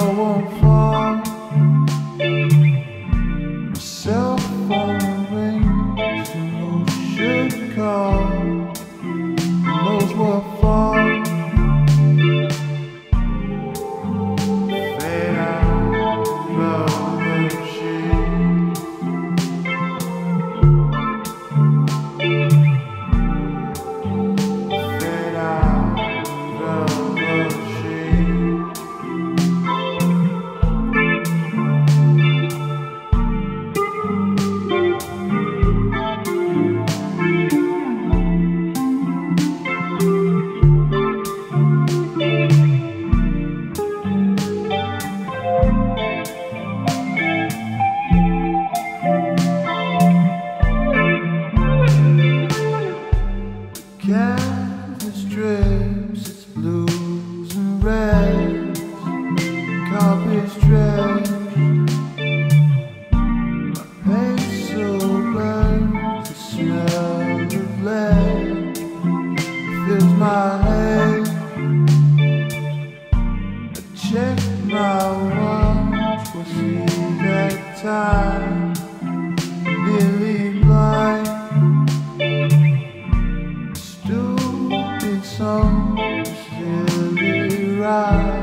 won't fall. My cell phone rings and no should call. Who knows what fall? Fade out, velvet sheet. Fade out, velvet sheet. Canvas drips, it's blues and reds, copies dredged. My pencil burns, the smell of lead fills my head. I check my watch, was it that time? Nearly blind. Stupid song, silly ride.